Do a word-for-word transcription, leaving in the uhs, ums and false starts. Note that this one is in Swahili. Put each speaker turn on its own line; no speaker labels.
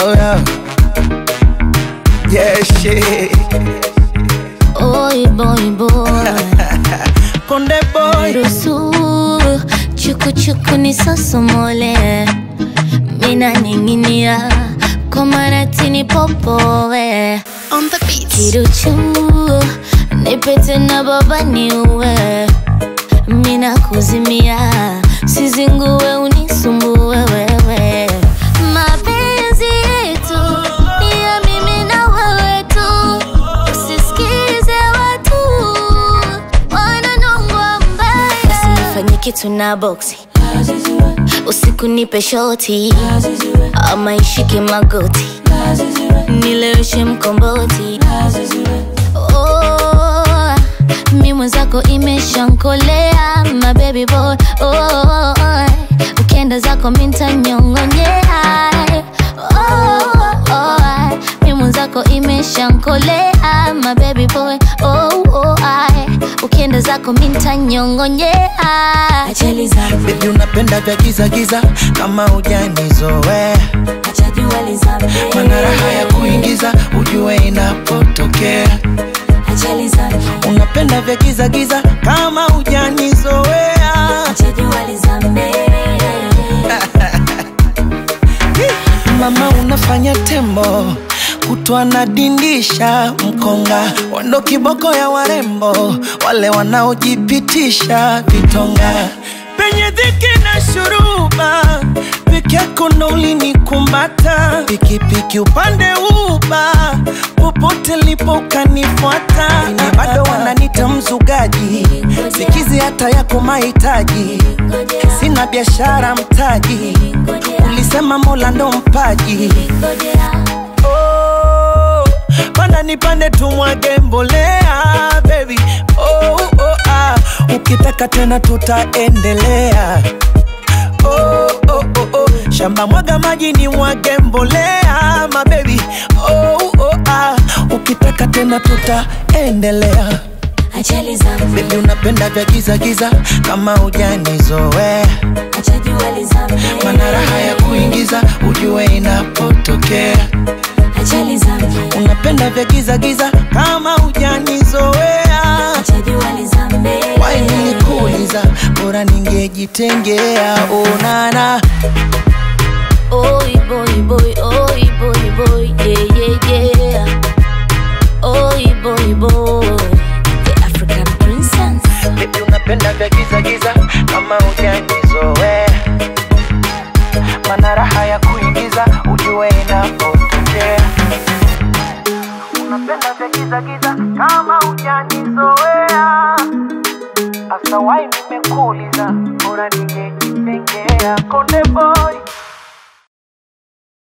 Oh yeah. Yeah, shit.
Oi boy boy.
Konde boy.
Rusu chuku chuku ni sosomole. Mina ninginia komaratini popoe.
On the beat.
Kiruchu nipete na baba niue. Mina kuzimia sizingue unisumbue wewe. Mapenzi yetu ni ya mimi na wewe tu. Usisikize watu wananongwa mbaya. Usinifanye kitu na boxi, usiku nipe shoti, ama ishike magoti, nileweshe mkomboti. Oh, mi mwenzako imeshankolea, my baby boy. Oh, ukenda zako minta nyongonyea. Oh, oh, mi mwenzako imeshankolea, my baby boy. Oh, oh, ukenda zako minta nyongonyea.
Achali zangu
baby unapenda vya giza giza kama hujanizoea.
acha jua lizame.
Mana raha ya kuingiza ujue inapotokea.
Achali zangu
unapenda vya giza giza kama hujanizoea.
acha jua lizame.
Mama unafanya tembo kutwa na dindisha mkonga, wando kiboko ya warembo wale wanaojipitisha vitonga. Penye dhiki na shuruba peke yako ndo ulinikumbata. Pikipiki upande uba popote lipo ukanifuata. Ni bado wananita mzugaji, sikizi hata yako mahitaji. Sina biashara mtaji, ulisema Mola ndo mpaji. Oh, panda nipande tumwage mbolea baby. Oh, oh, ah, ukitaka tena tutaendelea. Oh, oh, oh, oh, shamba mwaga maji ni mwage mbolea my baby. Oh, oh, ah, ukitaka tena tutaendelea.
Achali zangu
baby unapenda vya giza giza kama hujanizoea.
acha jua lizame.
Mana raha ya kuingiza ujue inapotokea.
Achali zangu
unapenda vya giza giza kama hujanizoea.
acha jua lizame.
Why nilikuuliza bora ningejitengea. Oh nana.
Oi boy boy, oi boy boy, yeah yeah yeah. Oi boy boy, the African princess.
Baby unapenda vya giza giza kama hujanizoea. Mana raha ya kuingiza ujue inapotokea. Unapenda vya giza giza kama hujanizoea. Asa why nimekuuliza bora ningejitengea. Konde boy.